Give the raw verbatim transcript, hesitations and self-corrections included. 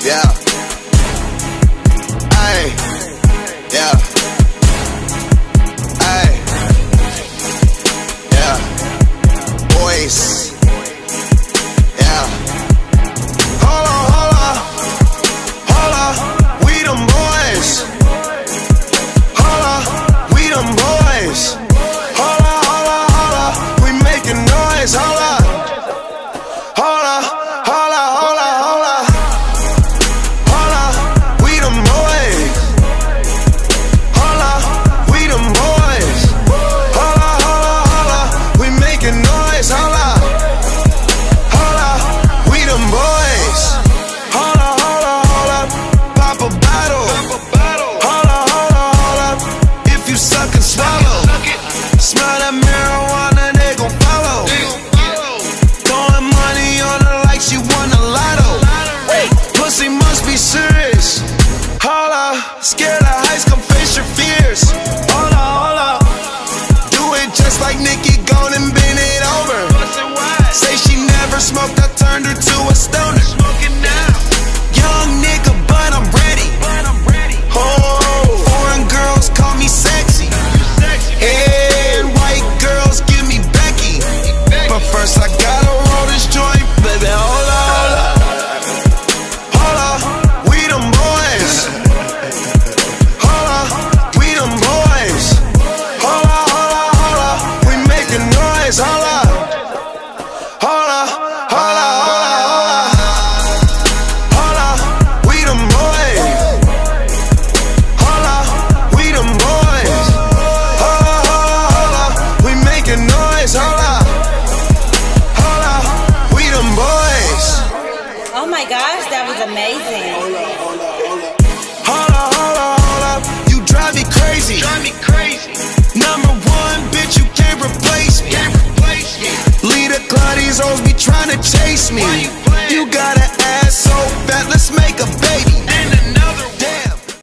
Yeah. Ay. Yeah. Ay. Yeah. Boys. Yeah. Hold on, hold on. Hold on. We them boys. Hold on. We them boys. Hold on, hold on, hold on. We making noise. Hold on. Hold on. Hold on, hold on, hold on. Hold on. We them boys. Hold on. We them boys. Hold on, hold on, hold on. We making noise. Hold on. Hold on. We them boys. Hold on, hold on, hold on. Pop a bottle. Hold on, hold on, hold on. If you suck and swallow. Smell that marijuana, they gon' follow. Throwing money on her like she won a lotto. Pussy must be serious. Hold up, scared of heights, come face your fears. Hold up, hold up. Do it just like Nicki, gone and bend it over. Say she never smoked, I turned her to a stoner. Young nigga, but I'm ready. Oh, foreign girls call me sexy. And white girls give me Becky. But first I gotta roll this joint, baby. Hold up, hold up. Hold up, we them boys. Hold up, we them boys. Hold up, hold up, hold up. We making noise. Hold up. Hold up, hold up, hold up, hold up. Hold up, we them boys. Hold up, we them boys. Hold up, hold up, hold up. We making noise. Hold up. Hold up, we them boys. Oh my gosh, that was amazing. Hold up, hold up, hold up. You drive me crazy. Drive me crazy. Number one, bitch, you can't replace me. Can't replace me. Lead a cloud, these hoes be trying to chase me. You got